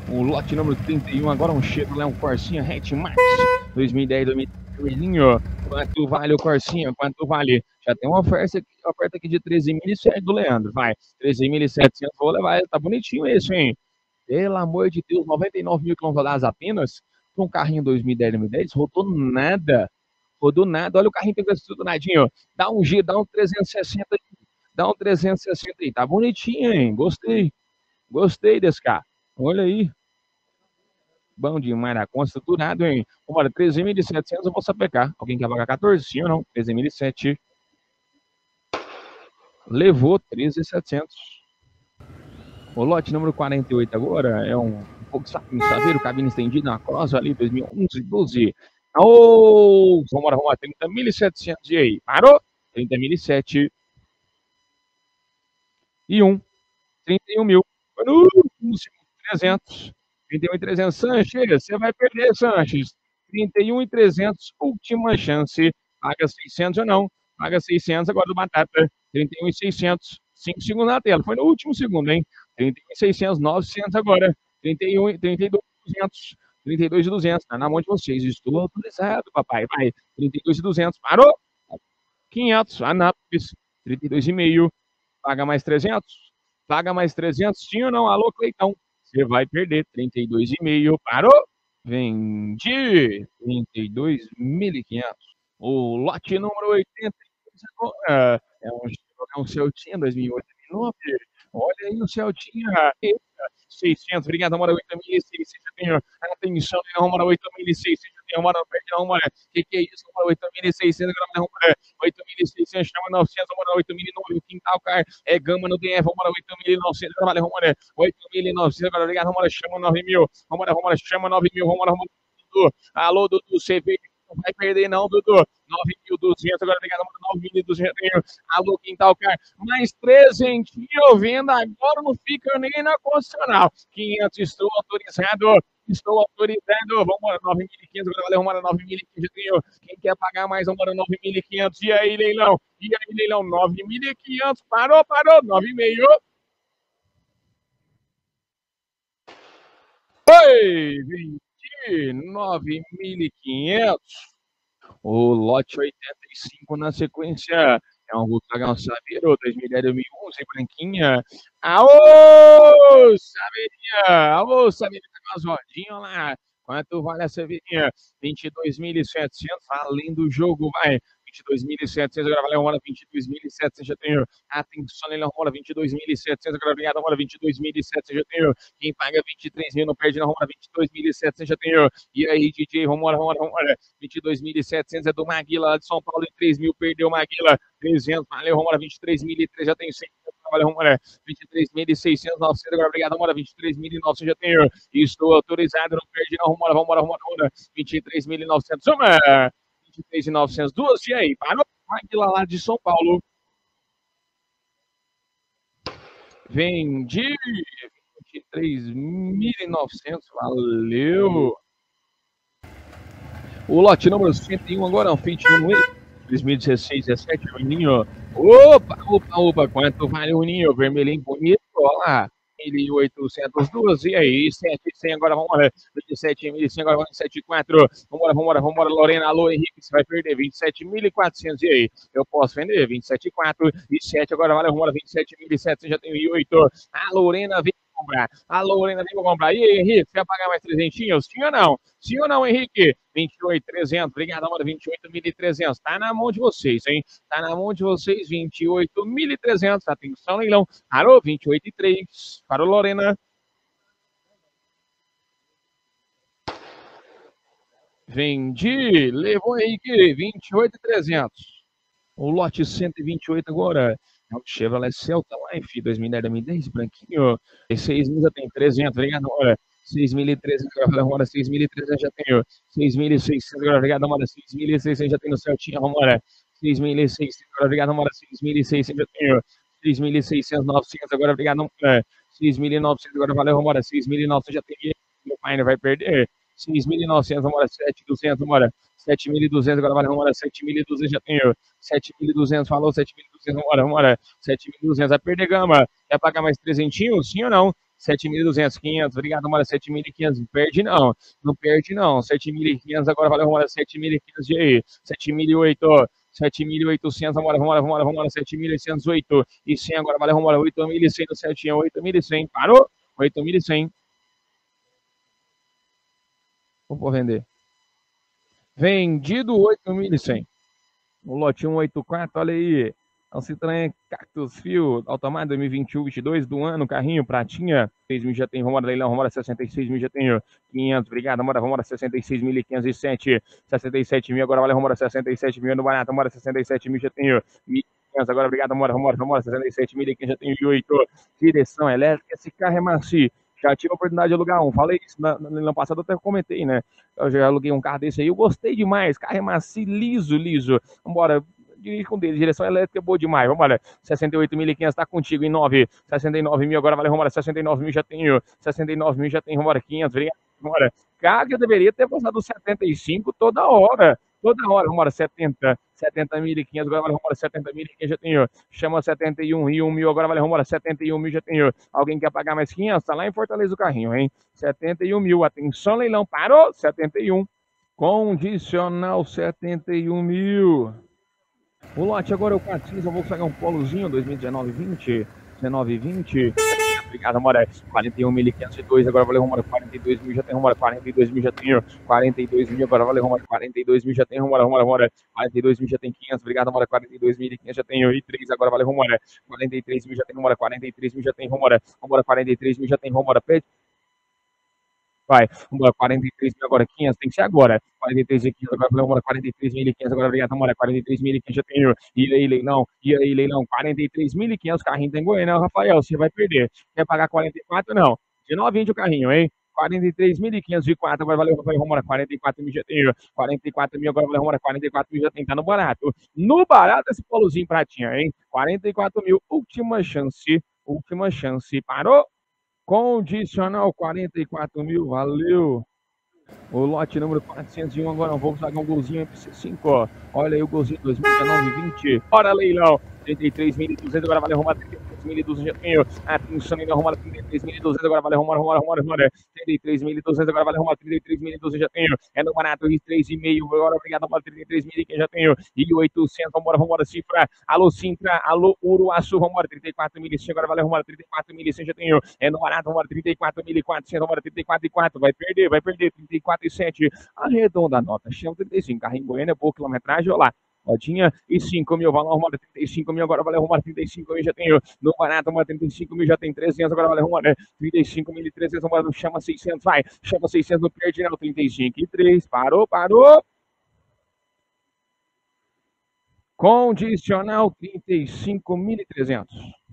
O lote número 31, agora um Chevrolet, um Corsinha Hatchback 2010, 2013. Quanto vale o Corsinha? Quanto vale? Já tem uma oferta aqui de 13.700 do Leandro. Vai, 13.700, vou levar ele. Tá bonitinho esse, hein? Pelo amor de Deus, 99 mil quilômetros rodados apenas. Um carrinho 2010, 2010, rodou nada. Rodou nada. Olha o carrinho tem tudo nadinho. Dá um G, dá um 360 aí. Dá um 360 aí. Tá bonitinho, hein? Gostei. Gostei desse carro. Olha aí. Bom demais da conta, estruturado, hein? Vambora, 13.700 eu vou sapecar. Alguém quer pagar 14? Sim ou não? 13.700. Levou 13.700. O lote número 48 agora é um Volkswagen Saveiro, cabine estendida, na Cross ali, 2011, 12. Ô, vambora, 30.700 e aí? Parou? 30.700. E 31 mil. Foi no último segundo, 300. 31.300, Sanches, você vai perder, Sanches. 31.300, última chance. Paga 600 ou não? Paga 600 agora do Batata. 31.600, 5 segundos na tela. Foi no último segundo, hein? 31.600, 900 agora. 31, 32.200. 32.200, tá na mão de vocês. Estou autorizado, papai. Vai. 32.200, parou? 500, Anápolis. 32,5. Paga mais 300? Paga mais 300, sim ou não? Alô, Cleitão. Você vai perder 32,5. Parou? Vendi 32.500. O lote número 82 agora é um Celtinha 2008, 2009. Olha aí o Celtinha. Eita, 600. Obrigado, Amora, 8.600. Atenção, Amora, 8.600. Amora, perde, Amora. Que é isso, Amora, 8.600. Agora, 8.600. Chama 900. Amora, 8.900. O Quintal Car é Gama no DF. Amora, 8.900. Agora, Amora, 8.900. Agora, obrigado, Amora. Chama 9.000. Amora, chama 9.000. Amora, alô, Dudu, CV. Não vai perder, não, Dudu. 9.200, agora obrigado, 9.200. Alô, Quintal Car. Mais 300 vendo agora, não fica nem na condicional. 500, estou autorizado. Estou autorizado. Vamos embora, 9.500. Agora valeu, vamos embora, 9.500. Quem quer pagar mais, vamos embora, 9.500. E aí, leilão? E aí, leilão? 9.500. Parou, 9,5. Oi, 9.500. O lote 85 na sequência é um Volkswagen Saveiro 2010, 2011, branquinha. Aô, Saveirinha! Aô, Saveirinha, tá com as rodinhas lá. Quanto vale a Saveirinha? 22.700, valendo o jogo, vai. 22.700, agora valeu, hora 22.700, já tenho. Atenção, ele arruma 22.700, agora obrigado, hora 22.700, já tenho. Quem paga 23 mil não perde, não arruma 22.700, já tenho. E aí, DJ, vambora. 22.700 é do Maguila, lá de São Paulo, e 3 mil perdeu Maguila. 300, valeu, Romora, 23.300, já tem 100. Valeu, Romora, 23.600, 900, agora obrigado, Romora, 23.900, já tenho. Estou autorizado, não perdi, não, Romora, 23.900, uma. 23.900, duas, e aí, parou? Maguila lá de São Paulo. Vendi 23.900, valeu. O lote número 101 agora é um Fiat Uno 2016, 17, Juninho. Opa, quanto vale o Ninho? Vermelhinho bonito, olha lá. 1.812, e aí, 7.100, agora vamos lá, 27.100, agora vamos 27.4, vambora, Lorena, alô, Henrique, você vai perder, 27.400, e aí, eu posso vender, 27.4, e 7, agora vambora, 27.700, já tenho 8, a Lorena vem comprar, e aí, Henrique, você vai pagar mais 300, sim ou não? Sim ou não, Henrique? 28.300, obrigado, amor, 28.300, tá na mão de vocês, hein? Tá na mão de vocês, 28.300, atenção, leilão, parou, 28.300, parou, Lorena. Vendi, levou, Henrique, 28.300. O lote 128 agora é o Chevrolet Celta Life 2010, 2010, branquinho. E 6 mil já tem 300, obrigado, hora. 6.300, agora 6.300 já tenho. 6.600, agora obrigado, hora. 6.600 já tem no Celtinha, vambora. 6.600, agora obrigado, hora. 6.600 já tenho. 6.600, 900, agora obrigado, hora. 6.900, agora valeu, vambora. 6.900 já tem. Meu pai não vai perder. 6.900, vambora. 7.200, vambora. 7.200, agora valeu, vambora. 7.200 já tenho. 7.200, falou, 7.200, vambora. 7.200, vai perder gama. Quer pagar mais 300, sim ou não? 7.200, 500, obrigado, Mora, 7.500, não perde não, não perde não, 7.500, agora valeu, Mora, 7.500, e aí, 7.008, 7.800, vambora, 7.808, e 100, agora valeu, Mora, 8.100 no 7, 8.100, parou, 8.100, vou vender, vendido 8.100. O lote 184, olha aí. É um Citroën Cactus Fio, automático 2021, 22 do ano, carrinho, pratinha. 6 mil já tem, vamos leilão, vamos 66 mil já tem 500, obrigado, vamos 66.507, 67 mil, agora vale, vamos 67 mil no barato, vamos 67 mil já tem 1.500, agora obrigado, vamos 67.500 já tem 8. Direção elétrica, esse carro é macio. Já tive a oportunidade de alugar um, falei isso no ano passado, até comentei, né? Eu já aluguei um carro desse aí, eu gostei demais, carro é macio, liso, liso. Vambora, dirige com dele, direção elétrica é boa demais, vambora, 68.500 tá contigo em 9, 69 mil, agora vale, vambora, 69 mil já tenho, 69 mil já tem, vambora, 500, obrigado, vambora. Cara, eu deveria ter passado 75 toda hora, vambora, 70.500, agora vale, vambora, 70.500 já tenho, chama 71 e 1 mil, agora vale, vambora, 71 mil já tenho, alguém quer pagar mais 500? Tá lá em Fortaleza o carrinho, hein? 71 mil, atenção, leilão, parou, 71. Condicional 71 mil. O lote agora é o 400, eu vou pegar um Polozinho 2019-20, 19-20. Obrigado, Amora. 41.502, agora valeu, Romero. 42 mil já tem, Romero. 42 mil já tem, 42 mil, agora valeu, Romero. 42 mil já tem, Romero. 42 mil já tem 500, obrigado, Amora. 42.500 já tem e 3, agora valeu, Romero. 43 mil já tem, Romero. 43 mil já tem, Romero. 43 mil já tem, Romero. Vai, vamos lá, 43 mil agora, 500, tem que ser agora. 43 mil, agora, vamos lá, 43.500, agora, obrigado, vamos lá, 43.500, já tenho. E aí, leilão, 43.500, carrinho tem Goiânia, Rafael, você vai perder. Quer pagar 44? Não. De novinho o carrinho, hein? 43.500 de 4, agora valeu, Rafael, vamos lá, 44 mil já tenho. 44 mil, agora valeu, vamos lá, 44 mil já tem, tá no barato. No barato esse polozinho pratinha, hein? 44 mil, última chance, parou? Condicional 44 mil, valeu. O lote número 401, agora vamos pagar um golzinho MC5, ó. Olha aí o golzinho 2019-20. Bora, leilão. 33.200, agora vale arrumar 33.200, já tenho. Atenção, ainda arrumar 33.200, agora vale arrumar. 33.200, agora vale arrumar 33.200, já tenho. É no barato, 3,5, agora obrigado, arrumar 33.000, que já tenho. E 800, vambora, cifra. Alô, Sintra, alô, Uruaçu, vambora, 34.100, agora vale arrumar 34.100, já tenho. É no barato, vambora, 34.400, vambora, 34.400, vai perder, 34.700, arredonda a nota, chama 35, carro em Goiânia, boa quilometragem, olha lá. Rodinha e 5 mil, valeu, arrumar 35 mil, agora vale arrumar 35 mil, já tenho no barato, arrumar 35 mil, já tem 300, agora vale arrumar, né? 35.300, agora chama 600, vai, chama 600, não perde, não, 35 e 3, parou, condicional 35.300.